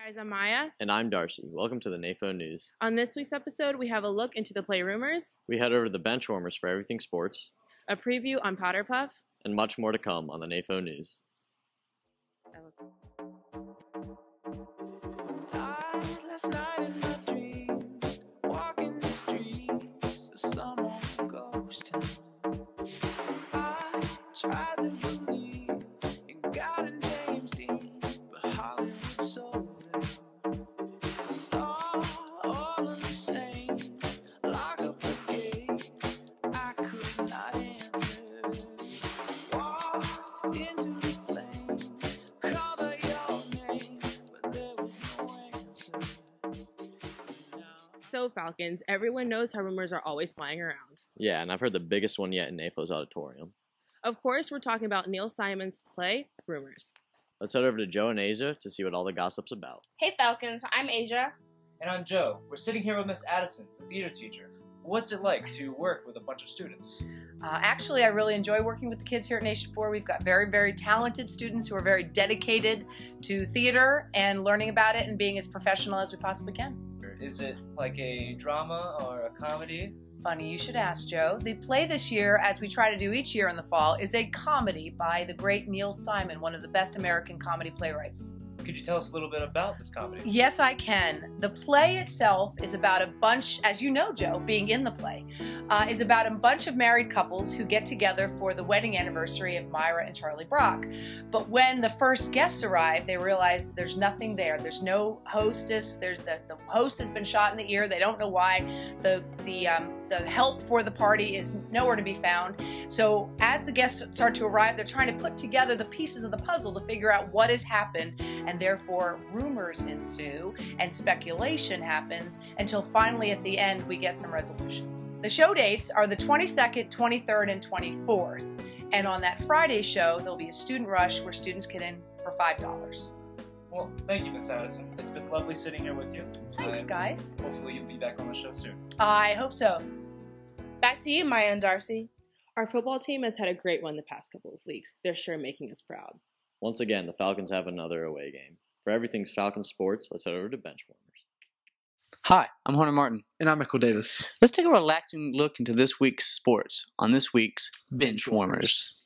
guys, I'm Maya. And I'm Darcy. Welcome to the Nafo News. On this week's episode, we have a look into the play rumors. We head over to the bench warmers for everything sports. A preview on Powder Puff. And much more to come on the Nafo News. Last night in my dreams, walking the streets of some old ghost town. I tried to believe in God and James Dean, but Hollywood sold out. Saw all of the saints lock up the gate. I could not enter. Walked into the flames, called out your name, but there was no answer. So, Falcons, everyone knows how rumors are always flying around. Yeah, and I've heard the biggest one yet in Nafo's auditorium. Of course, we're talking about Neil Simon's play, Rumors. Let's head over to Joe and Asia to see what all the gossip's about. Hey Falcons, I'm Asia. And I'm Joe. We're sitting here with Miss Addison, the theater teacher. What's it like to work with a bunch of students? Actually, I really enjoy working with the kids here at Nation 4. We've got very, very talented students who are very dedicated to theater and learning about it and being as professional as we possibly can. Is it like a drama or a comedy? Funny you should ask, Joe. The play this year, as we try to do each year in the fall, is a comedy by the great Neil Simon, one of the best American comedy playwrights. Could you tell us a little bit about this comedy? Yes, I can. The play itself is about a bunch, as you know, Joe, being in the play, is about a bunch of married couples who get together for the wedding anniversary of Myra and Charlie Brock. But when the first guests arrive, they realize there's nothing there. There's no hostess. The host has been shot in the ear. They don't know why. The help for the party is nowhere to be found. So as the guests start to arrive, they're trying to put together the pieces of the puzzle to figure out what has happened, and therefore rumors ensue and speculation happens until finally at the end we get some resolution. The show dates are the 22nd, 23rd, and 24th. And on that Friday show, there'll be a student rush where students get in for $5. Well, thank you, Miss Addison. It's been lovely sitting here with you. Thanks, guys. Hopefully you'll be back on the show soon. I hope so. Back to you, Maya and Darcy. Our football team has had a great one the past couple of weeks. They're sure making us proud. Once again, the Falcons have another away game. For everything's Falcon sports, let's head over to bench warmers. Hi, I'm Hunter Martin. And I'm Michael Davis. Let's take a relaxing look into this week's sports on this week's Bench Warmers.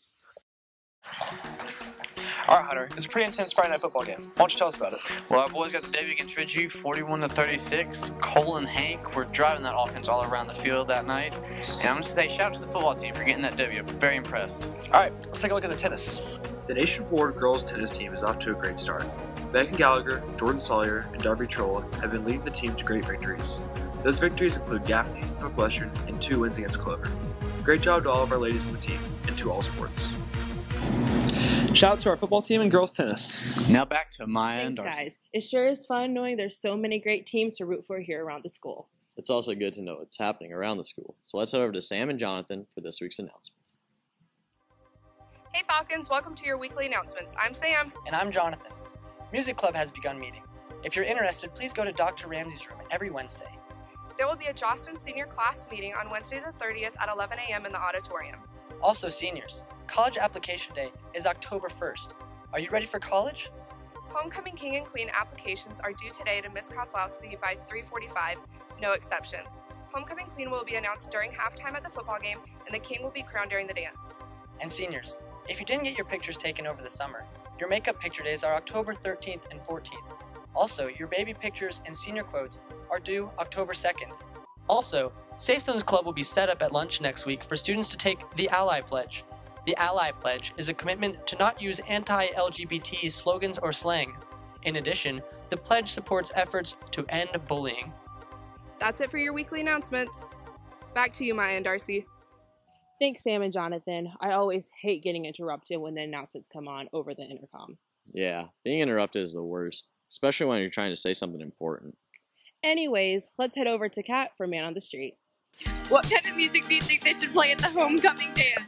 All right, Hunter, it's a pretty intense Friday night football game. Why don't you tell us about it? Well, our boys got the W against Ridgeview, 41-36. Cole and Hank were driving that offense all around the field that night. And I'm going to say shout out to the football team for getting that W. Very impressed. All right, let's take a look at the tennis. The Nation 4 girls tennis team is off to a great start. Megan Gallagher, Jordan Sawyer, and Darby Troll have been leading the team to great victories. Those victories include Gaffney, Northwestern, and 2 wins against Clover. Great job to all of our ladies on the team and to all sports. Shout out to our football team and girls tennis. Now back to Maya and Thanks, Darcy. guys. It sure is fun knowing there's so many great teams to root for here around the school. It's also good to know what's happening around the school. So let's head over to Sam and Jonathan for this week's announcements. Hey Falcons, welcome to your weekly announcements. I'm Sam. And I'm Jonathan. Music Club has begun meeting. If you're interested, please go to Dr. Ramsey's room every Wednesday. There will be a Joston senior class meeting on Wednesday the 30th at 11 a.m. in the auditorium. Also, seniors, college application day is October 1st. Are you ready for college? Homecoming King and Queen applications are due today to Miss Kozlowski by 3:45, no exceptions. Homecoming Queen will be announced during halftime at the football game, and the King will be crowned during the dance. And seniors, if you didn't get your pictures taken over the summer, your makeup picture days are October 13th and 14th. Also, your baby pictures and senior clothes are due October 2nd. Also, Safe Zones Club will be set up at lunch next week for students to take the Ally Pledge. The Ally Pledge is a commitment to not use anti-LGBT slogans or slang. In addition, the pledge supports efforts to end bullying. That's it for your weekly announcements. Back to you, Maya and Darcy. Thanks, Sam and Jonathan. I always hate getting interrupted when the announcements come on over the intercom. Yeah, being interrupted is the worst, especially when you're trying to say something important. Anyways, let's head over to Kat for Man on the Street. What kind of music do you think they should play at the homecoming dance?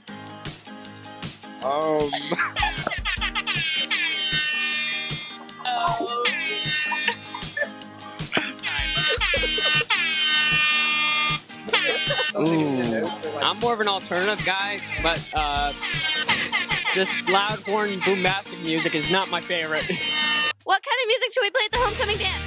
I'm more of an alternative guy, but this loud horn bombastic music is not my favorite. What kind of music should we play at the homecoming homecoming dance.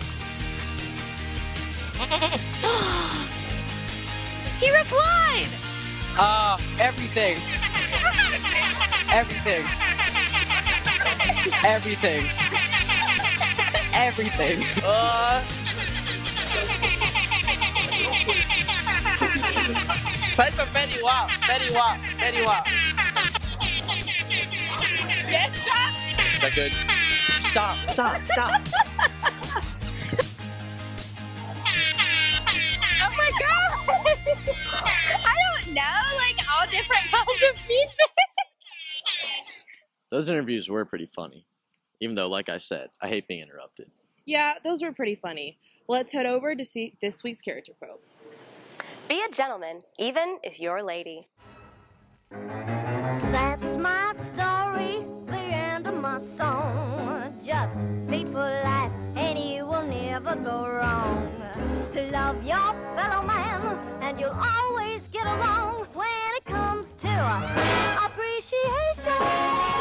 He replied. Everything. Everything. Everything. Everything. Play for Betty Wap. Betty Wap. Betty Wap. Yes, stop. Is that good? Stop. Oh my god! I don't know, like all different kinds of music. Those interviews were pretty funny, even though, like I said, I hate being interrupted. Yeah, those were pretty funny. Let's head over to see this week's character quote. Be a gentleman, even if you're a lady. That's my story, the end of my song. Just be polite and you will never go wrong. Love your fellow man and you'll always get along when it comes to appreciation.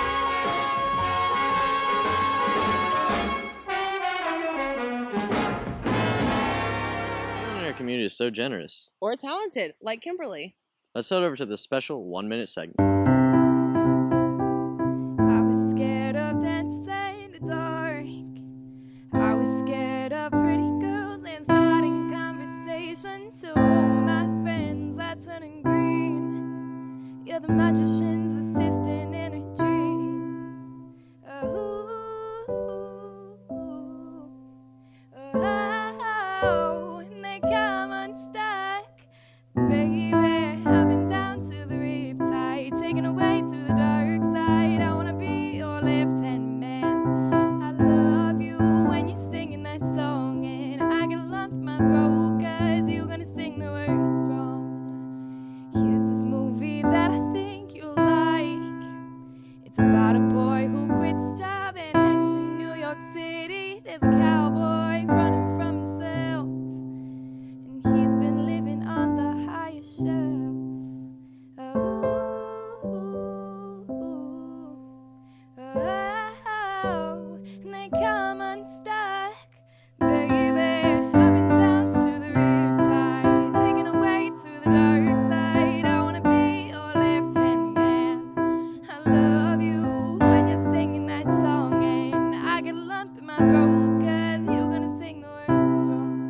Our community is so generous. Or talented, like Kimberly. Let's head over to the special 1-minute segment. I was scared of dancing in the dark. I was scared of pretty girls and starting conversations. So my friends are turning green. You're the magician's assistant in her dreams. Oh, and they come unstuck. Baby, I've been down to the riptide, taken away to the dark side. I wanna be your left-hand man. I love you when you're singing that song, and I get a lump in my throat 'cause you're gonna sing the words wrong. Here's this movie that I think you'll like. It's about a boy who quits his job and heads to New York City. There's a cowboy running from himself, and he's been living on the highest shelf. Oh, and they come unstuck. Baby, I've been down to the riptide, taken away to the dark side. I wanna be your left-hand man. I love you when you're singing that song, and I get a lump in my throat 'cause you're gonna sing the words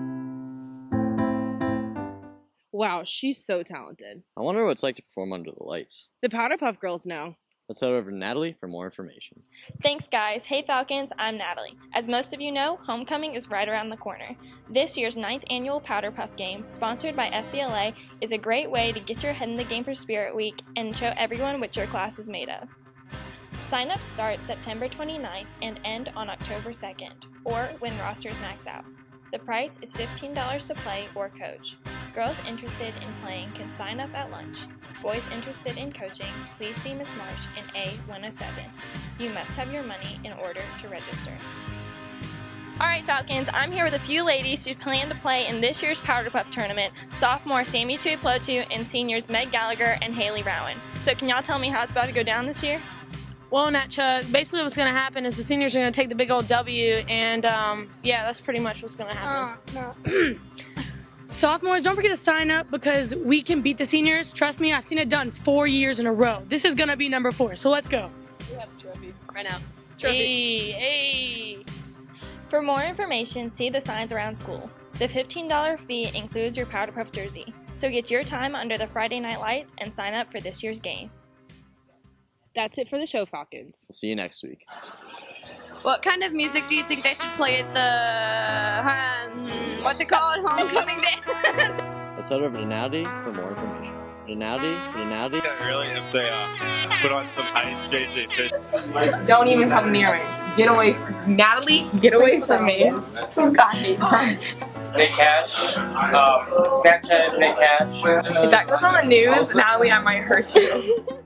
wrong. Wow, she's so talented. I wonder what it's like to perform under the lights. The Powder Puff Girls know. Let's head over to Natalie for more information. Thanks, guys. Hey, Falcons, I'm Natalie. As most of you know, homecoming is right around the corner. This year's 9th annual Powder Puff game, sponsored by FBLA, is a great way to get your head in the game for Spirit Week and show everyone what your class is made of. Sign-ups start September 29th and end on October 2nd, or when rosters max out. The price is $15 to play or coach. Girls interested in playing can sign up at lunch. Boys interested in coaching, please see Miss Marsh in A107. You must have your money in order to register. Alright, Falcons, I'm here with a few ladies who plan to play in this year's Powder Puff tournament, sophomore Sammy Tuiplotu and seniors Meg Gallagher and Haley Rowan. So can y'all tell me how it's about to go down this year? Well, Natcha, basically what's going to happen is the seniors are going to take the big old W, and yeah, that's pretty much what's going to happen. Sophomores, don't forget to sign up because we can beat the seniors. Trust me, I've seen it done 4 years in a row. This is going to be number 4, so let's go. We have a trophy right now. Hey. For more information, see the signs around school. The $15 fee includes your Powder Puff jersey, so get your time under the Friday night lights and sign up for this year's game. That's it for the show, Falcons. We'll see you next week. What kind of music do you think they should play at the, what's it called, homecoming dance? Let's head over to Natalie for more information. Natalie. Really, if they put on some ice, JJ Fish. Don't even come near me. Get away from Natalie. Get away from me. Oh God, Nick Cash. Snapchat is Nick Cash. If that goes on the news, Natalie, I might hurt you.